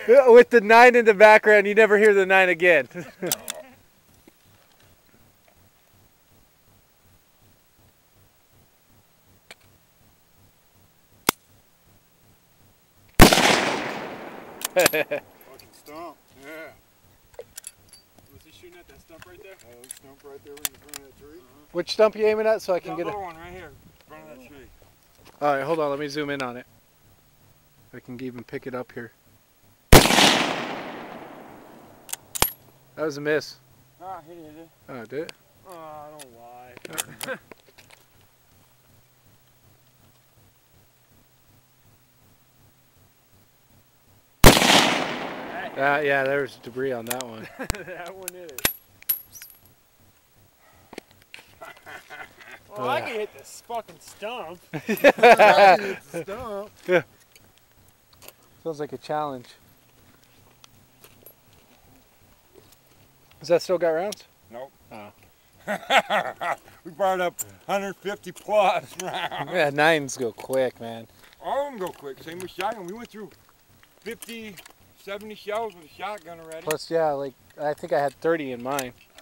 With the 9 in the background, you never hear the 9 again. Fucking stump, yeah. Was he shooting at that stump right there? Oh, that stump right there in front of that tree. Which stump you aiming at so I can get That it? little one right here, in front of that tree. Alright, hold on, let me zoom in on it. I can even pick it up here. That was a miss. Ah, he did it. Oh, it did? Oh, don't lie. Yeah, there was debris on that one. That one did it. Well, I can hit this fucking stump. Hit the stump. Yeah. Sounds like a challenge. Has that still got rounds? Nope. Oh. We brought up 150 plus rounds. Yeah, 9s go quick, man. All of them go quick. Same with shotgun. We went through 50, 70 shells with a shotgun already. Plus, yeah, like, I think I had 30 in mine.